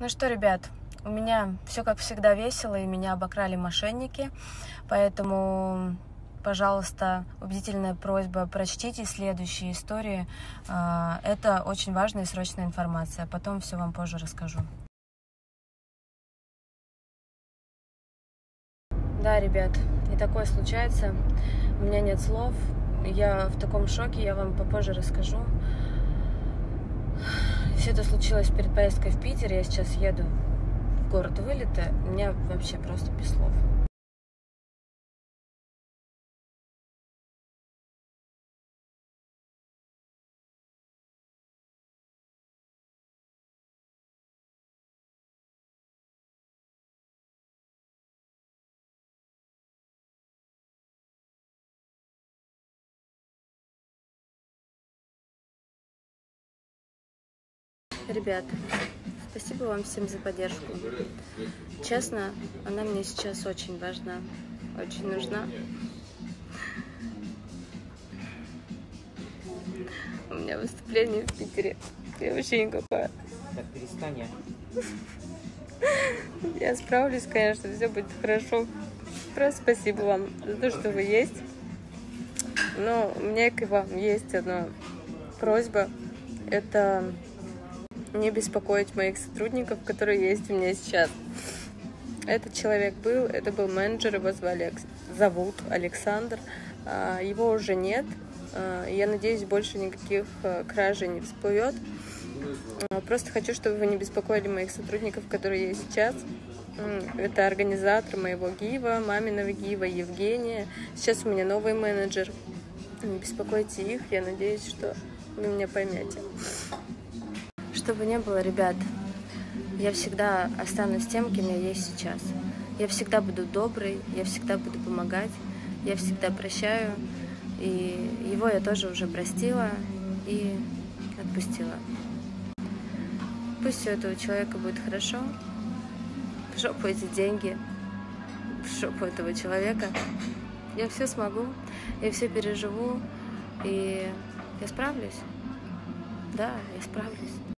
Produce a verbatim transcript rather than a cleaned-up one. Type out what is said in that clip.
Ну что, ребят, у меня все как всегда весело, и меня обокрали мошенники, поэтому, пожалуйста, убедительная просьба, прочтите следующие истории. Это очень важная и срочная информация, потом все вам позже расскажу. Да, ребят, и такое случается, у меня нет слов, я в таком шоке, я вам попозже расскажу. Все это случилось перед поездкой в Питер, я сейчас еду в город вылета, у меня вообще просто без слов. Ребят, спасибо вам всем за поддержку. Честно, она мне сейчас очень важна, очень нужна. У меня выступление в Питере. Я вообще никакая. Так, перестань. Я справлюсь, конечно, все будет хорошо. Просто спасибо вам за то, что вы есть. Но у меня к вам есть одна просьба. Это не беспокоить моих сотрудников, которые есть у меня сейчас. Этот человек был, это был менеджер, его звали, зовут Александр. Его уже нет. Я надеюсь, больше никаких кражей не всплывет. Просто хочу, чтобы вы не беспокоили моих сотрудников, которые есть сейчас. Это организатор моего ГИВа, маминого ГИВа, Евгения. Сейчас у меня новый менеджер. Не беспокойте их, я надеюсь, что вы меня поймете. Что бы ни было, ребят, я всегда останусь тем, кем я есть сейчас. Я всегда буду доброй, я всегда буду помогать, я всегда прощаю. И его я тоже уже простила и отпустила. Пусть у этого человека будет хорошо. В жопу эти деньги, в жопу этого человека. Я все смогу, я все переживу, и я справлюсь. Да, я справлюсь.